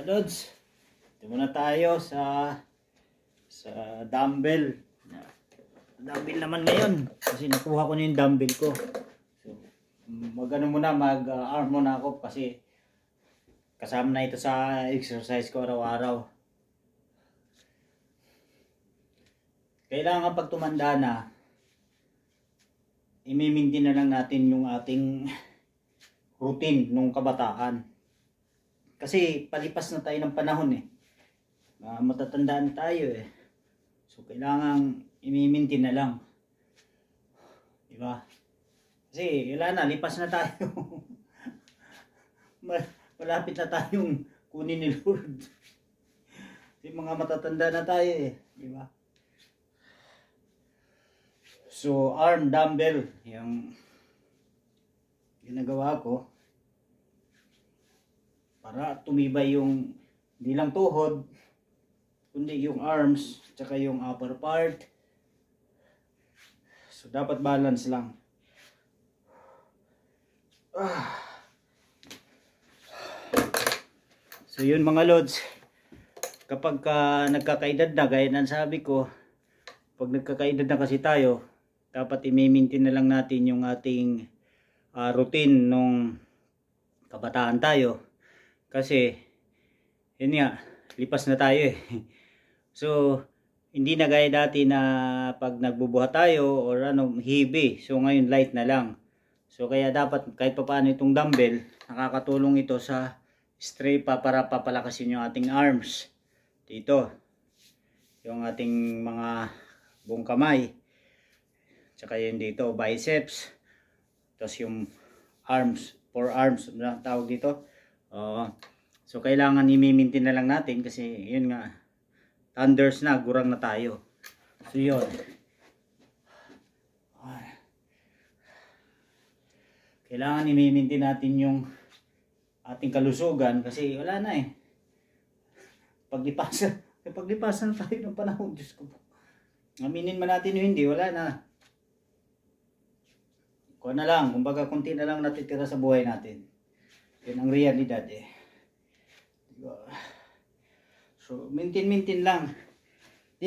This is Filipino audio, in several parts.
Lods, ito muna tayo sa dumbbell. Dumbbell naman ngayon kasi nakuha ko na yung dumbbell ko. So, mag-arm muna ako kasi kasama na ito sa exercise ko araw-araw. Kailangan pag tumanda na, i-maintain na lang natin yung ating routine nung kabataan. Kasi palipas na tayo ng panahon matatandaan tayo So kailangan i-maintain na lang. Diba? Kasi wala na, lipas na tayo. Malapit na tayong kunin ni Lord. Kasi mga matatanda na tayo Diba? So arm dumbbell yung ginagawa ko para tumibay yung hindi lang tuhod kundi yung arms tsaka yung upper part. So dapat balance lang. So yun mga lods, kapag nagkakaedad na, gaya ng sabi ko, pag nagkakaedad na kasi tayo, dapat i-maintain na lang natin yung ating routine nung kabataan tayo. Kasi, yun nga, lipas na tayo So, hindi na gaya dati na pag nagbubuhat tayo or heavy. So, ngayon light na lang. So, kaya dapat kahit pa paano itong dumbbell, nakakatulong ito sa straight para papalakasin yung ating arms. Dito, yung ating mga buong kamay. Tsaka yun dito, biceps. Tapos yung arms, forearms na tawag dito. So kailangan i-maintain na lang natin kasi yun nga, thunders na, gurang na tayo. So yun. Kailangan i-maintain natin yung ating kalusugan kasi wala na paglipasan tayo ng panahon, Diyos ko. Aminin man natin o hindi, wala na. Kuha na lang, kumbaga kunti na lang natitira sa buhay natin. Yan ang realidad So, maintain lang. Hindi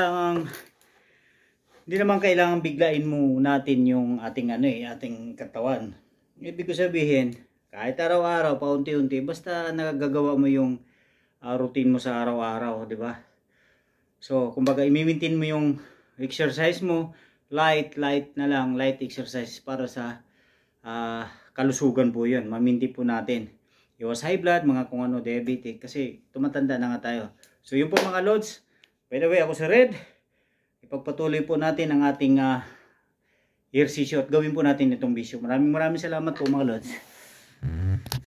naman kailangan biglain mo natin yung ating ating katawan. Ibig ko sabihin, kahit araw-araw, paunti-unti, basta nagagawa mo yung routine mo sa araw-araw, di ba? So, kumbaga i-maintain mo yung exercise mo, light na lang, light exercise para sa kalusugan po yun. Maminti po natin. Iwas high blood, mga kung ano, diabetic. Kasi tumatanda na nga tayo. So yun po mga lods. By the way, ako si Red. Ipagpatuloy po natin ang ating ehersisyo at gawin po natin itong bisyo. Maraming salamat po mga lods.